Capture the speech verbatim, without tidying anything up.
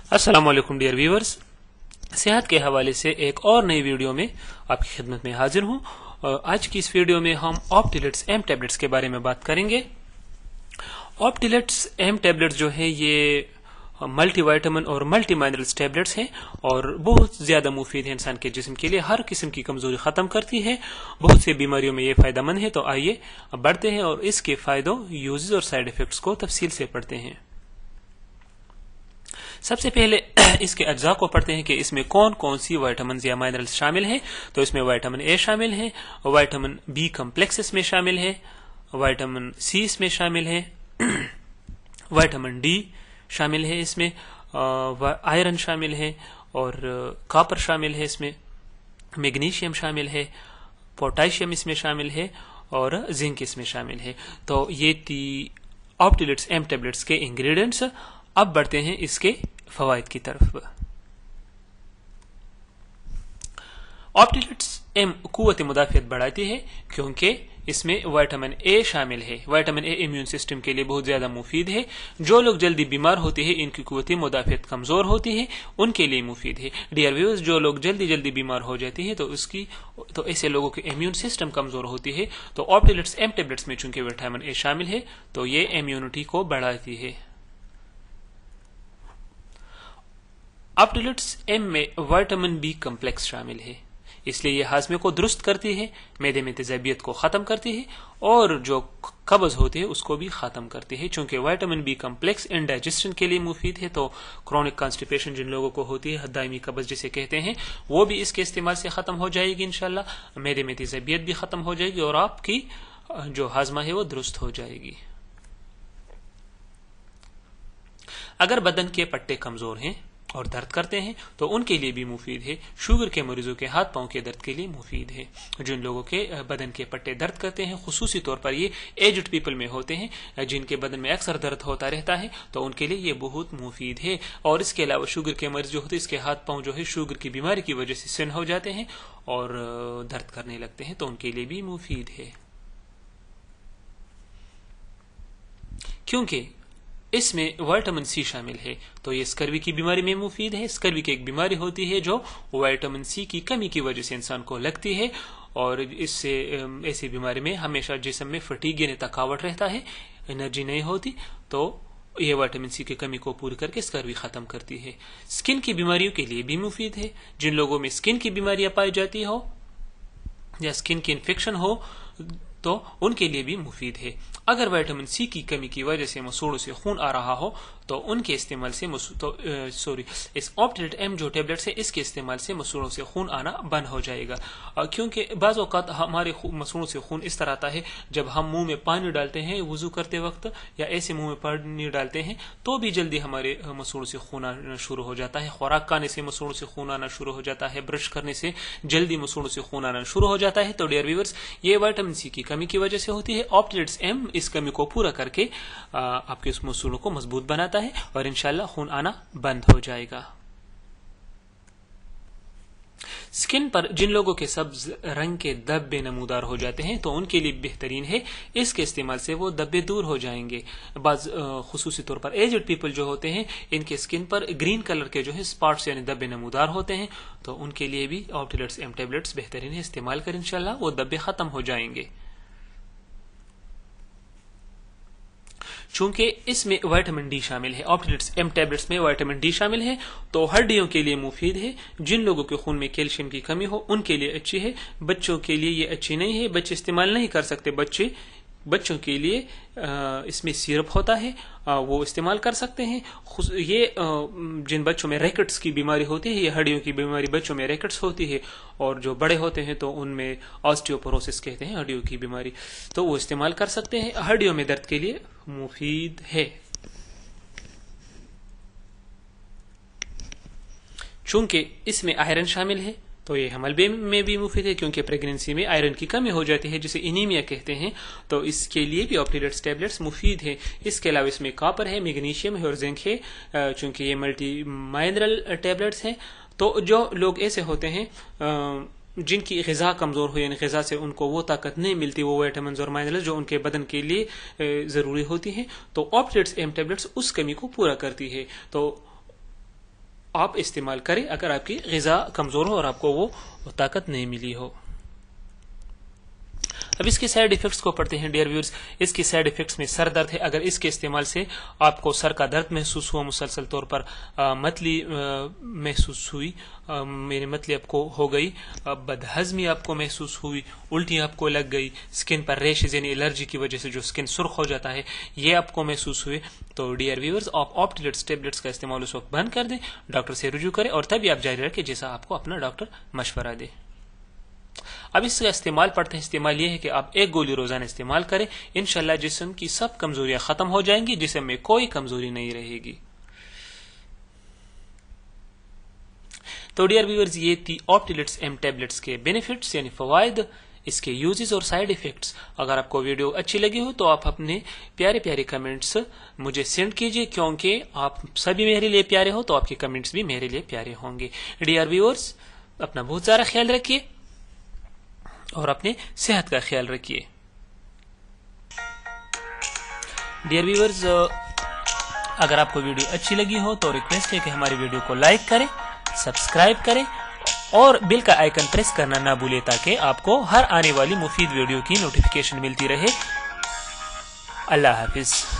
अस्सलाम वालेकुम dear viewers, सेहत के हवाले से एक और नई वीडियो में आपकी खिदमत में हाजिर हूं। आज की इस वीडियो में हम ऑप्टिलेट्स एम टैबलेट्स के बारे में बात करेंगे। ऑप्टिलेट्स एम टैबलेट्स जो है ये मल्टी वाइटामिन और मल्टी मिनरल्स टैबलेट्स हैं और बहुत ज्यादा मुफीद है इंसान के जिस्म के लिए। हर किस्म की कमजोरी खत्म करती है, बहुत सी बीमारियों में ये फायदेमंद है। तो आइए अब बढ़ते हैं और इसके फायदों, यूजेस और साइड इफेक्ट्स को तफसील से पढ़ते हैं। सबसे पहले इसके अज्जा को पढ़ते हैं कि इसमें कौन कौन सी वाइटामिन या मिनरल्स शामिल हैं। तो इसमें वाइटामिन ए शामिल है, वाइटामिन बी कम्प्लेक्स इसमें शामिल है, वाइटामिन सी इसमें शामिल है, वाइटामिन डी शामिल है, इसमें आयरन शामिल है और कॉपर शामिल है, इसमें मैग्नीशियम शामिल है, पोटेशियम इसमें शामिल है और जिंक इसमें शामिल है। तो ये थी ऑप्टिलेट्स एम टैबलेट्स के इंग्रेडिएंट्स। अब बढ़ते हैं इसके फवाइद की तरफ। ऑप्टिलेट्स एम कुव्वत मुदाफियत बढ़ाती है क्योंकि इसमें विटामिन ए शामिल है। विटामिन ए इम्यून सिस्टम के लिए बहुत ज्यादा मुफीद है। जो लोग जल्दी बीमार होते हैं, इनकी कुव्वत मुदाफियत कमजोर होती है, उनके लिए मुफीद है। डियर व्यूअर्स, जो लोग जल्दी जल्दी बीमार हो जाते हैं तो उसकी तो ऐसे लोगों की इम्यून सिस्टम कमजोर होती है। तो ऑप्टिलेट्स एम टैबलेट्स में चूंकि विटामिन ए शामिल है तो ये इम्यूनिटी को बढ़ाती है। ऑप्टिलेट्स एम में विटामिन बी कम्प्लेक्स शामिल है, इसलिए ये हाजमे को दुरुस्त करती है, मैदे में तेजाबियत को खत्म करती है और जो कब्ज होती है उसको भी खत्म करती है। चूंकि विटामिन बी कम्प्लेक्स इंडाइजेशन के लिए मुफीद है, तो क्रोनिक कॉन्स्टिपेशन जिन लोगों को होती है, दायमी कब्ज जिसे कहते हैं, वो भी इसके इस्तेमाल से खत्म हो जाएगी इंशाल्लाह। मैदे में तेजाबियत भी खत्म हो जाएगी और आपकी जो हाजमा है वो दुरुस्त हो जाएगी। अगर बदन के पट्टे कमजोर हैं और दर्द करते हैं तो उनके लिए भी मुफीद है। शुगर के मरीजों के हाथ पांव के दर्द के लिए मुफीद है। जिन लोगों के बदन के पट्टे दर्द करते हैं, खुसूसी तौर पर ये एज्ड पीपल में होते हैं जिनके बदन में अक्सर दर्द होता रहता है, तो उनके लिए ये बहुत मुफीद है। और इसके अलावा शुगर के मरीज जो होते हैं, इसके हाथ पांव जो है शुगर की बीमारी की वजह से सिन हो जाते हैं और दर्द करने लगते हैं, तो उनके लिए भी मुफीद है। क्योंकि इसमें विटामिन सी शामिल है, तो ये स्कर्वी की बीमारी में मुफीद है। स्कर्वी की एक बीमारी होती है जो विटामिन सी की कमी की वजह से इंसान को लगती है और इससे ऐसी बीमारी में हमेशा जिस्म में फटीग यानी थकावट रहता है, एनर्जी नहीं होती, तो ये विटामिन सी की कमी को पूरी करके स्कर्वी खत्म करती है। स्किन की बीमारियों के लिए भी मुफीद है। जिन लोगों में स्किन की बीमारियां पाई जाती हो या स्किन की इन्फेक्शन हो तो उनके लिए भी मुफीद है। अगर विटामिन सी की कमी की वजह से मसूड़ों से खून आ रहा हो तो उनके इस्तेमाल से तो सॉरी इस ऑप्टिलेट एम जो टैबलेट्स है, इसके इस्तेमाल से मसूड़ों से खून आना बंद हो जाएगा। क्योंकि बाज़ औक़ात हमारे मसूड़ों से खून इस तरह आता है जब हम मुंह में पानी डालते हैं वुजू करते वक्त, या ऐसे मुंह में पानी डालते हैं तो भी जल्दी हमारे मसूड़ों से खून आना शुरू हो जाता है। खुराक खाने से मसूड़ों से खून आना शुरू हो जाता है, ब्रश करने से जल्दी मसूड़ों से खून आना शुरू हो जाता है। तो डियर व्यूअर्स, ये विटामिन सी की कमी की वजह से होती है। ऑप्टिलेट्स एम इस कमी को पूरा करके आ, आपके उस मसूड़ों को मजबूत बनाता है और इंशाल्लाह खून आना बंद हो जाएगा। स्किन पर जिन लोगों के सब्ज रंग के धब्बे नमूदार हो जाते हैं तो उनके लिए बेहतरीन है, इसके इस्तेमाल से वो धब्बे दूर हो जाएंगे। बाज खुसूसी तौर पर एज्ड पीपल जो होते हैं, इनके स्किन पर ग्रीन कलर के जो है स्पॉट्स यानी धब्बे नमूदार होते हैं, तो उनके लिए भी ऑप्टिलेट्स एम टैबलेट्स बेहतरीन है। इस्तेमाल कर इंशाल्लाह वो धब्बे खत्म हो जाएंगे। चूंकि इसमें विटामिन डी शामिल है, ऑप्टिलेट्स एम टैबलेट्स में विटामिन डी शामिल है, तो हड्डियों के लिए मुफीद है। जिन लोगों के खून में कैल्शियम की कमी हो उनके लिए अच्छी है। बच्चों के लिए ये अच्छी नहीं है, बच्चे इस्तेमाल नहीं कर सकते। बच्चे बच्चों के लिए इसमें सिरप होता है, वो इस्तेमाल कर सकते हैं। ये जिन बच्चों में रैकेट्स की बीमारी होती है, ये हड्डियों की बीमारी बच्चों में रैकेट्स होती है, और जो बड़े होते हैं तो उनमें ऑस्टियोपोरोसिस कहते हैं हड्डियों की बीमारी, तो वो इस्तेमाल कर सकते हैं। हड्डियों में दर्द के लिए मुफीद है। चूंकि इसमें आयरन शामिल है तो ये हमल में भी मुफीद है, क्योंकि प्रेगनेंसी में आयरन की कमी हो जाती है जिसे एनीमिया कहते हैं, तो इसके लिए भी ऑप्टिलेट्स टैबलेट्स मुफीद है। इसके अलावा इसमें कॉपर है, मैग्नीशियम है और जिंक है। चूंकि ये मल्टी मिनरल टैबलेट्स हैं, तो जो लोग ऐसे होते हैं जिनकी ग़िज़ा कमज़ोर हो, यानी ग़िज़ा से उनको वो ताकत नहीं मिलती, वो विटामिन और मिनरल्स जो उनके बदन के लिए ज़रूरी होती हैं, तो ऑप्टिलेट्स एम टैबलेट्स उस कमी को पूरा करती है। तो آپ استعمال کریں اگر آپ کی غذا کمزور ہو اور آپ کو وہ طاقت نہیں ملی ہو۔ اب اس کے سائیڈ ایفیکٹس کو پڑھتے ہیں ڈیئر ویورز۔ اس کے سائیڈ ایفیکٹس میں سر درد ہے، اگر اس کے استعمال سے آپ کو سر کا درد محسوس ہوا، مسلسل طور پر متلی محسوس ہوئی، میری متلی آپ کو ہو گئی، بد ہضمی آپ کو محسوس ہوئی، الٹی آپ کو لگ گئی، سکن پر ریشز یعنی الرجی کی وجہ سے جو سکن سرخ ہو جاتا ہے یہ آپ کو محسوس ہوئے، تو ڈیئر ویورز آپ آپٹیلیٹس ٹیبلٹس کا استعمال اس وقت بند کر دیں، ڈاکٹر سے رجوع کریں اور تبھی آپ جاری رکھیں جیسا آپ کو اپنا ڈاکٹر مشورہ دے۔ اب اس کا استعمال پڑھتے ہیں۔ استعمال یہ ہے کہ آپ ایک گولی روزانہ استعمال کریں، انشاءاللہ جسم کی سب کمزوریاں ختم ہو جائیں گی، جسم میں کوئی کمزوری نہیں رہے گی۔ تو ڈیئر ویورز یہ تھی آپٹیلیٹس ایم ٹیبلٹس کے بینیفٹس یعنی فوائد، اس کے یوزز اور سائیڈ ایفیکٹس۔ اگر آپ کو ویڈیو اچھی لگی ہو تو آپ اپنے پیارے پیارے کمنٹس مجھے سینڈ کیجئے، کیونکہ آپ سبھی میرے لیے پیارے ہو تو آپ کے کمنٹس بھی میرے لیے پیارے ہوں گے۔ ڈیئر ویورز اپنا بہت سارا خیال رکھیے اور اپنے صحت کا خیال رکھیے۔ ڈیئر ویورز اگر آپ کو ویڈیو اچھی لگی ہو تو ریکویسٹ ہے کہ ہماری ویڈیو کو لائک کریں، سبسکرائب کریں اور بیل کا آئیکن پریس کرنا نہ بھولیں تاکہ آپ کو ہر آنے والی مفید ویڈیو کی نوٹیفیکیشن ملتی رہے۔ اللہ حافظ۔